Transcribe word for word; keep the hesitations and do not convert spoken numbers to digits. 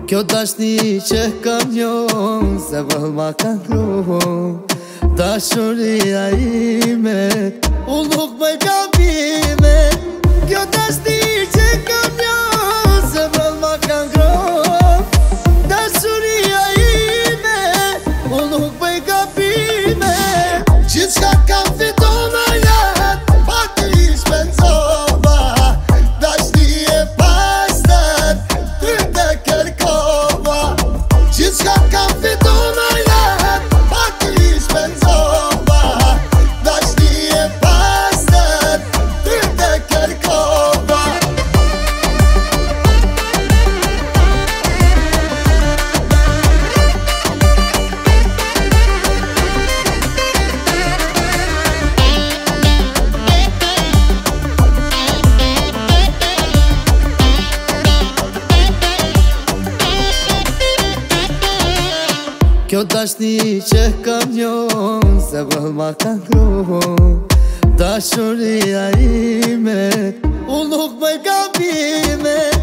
Kjo dashni që kam njohën, se vëll ma kanë kruhën. Dashuria ime, unë nuk më gabime. Kjo dashni që kam njohën, se vëll ma kanë kruhën. Dashuria ime, unë nuk më gabime. Gjithçka kam fiton në jetë, pa të i shpenzova. Dashni e pastër, ty të kërkova. Gjithçka kam fiton në jetë, pa të i shpenzova. Dashni e pastër, ty të kërkova. Kjo dashni që kam njohën, se vëll ma kanë kruhën. Dashuria ime, unë nuk më gabime.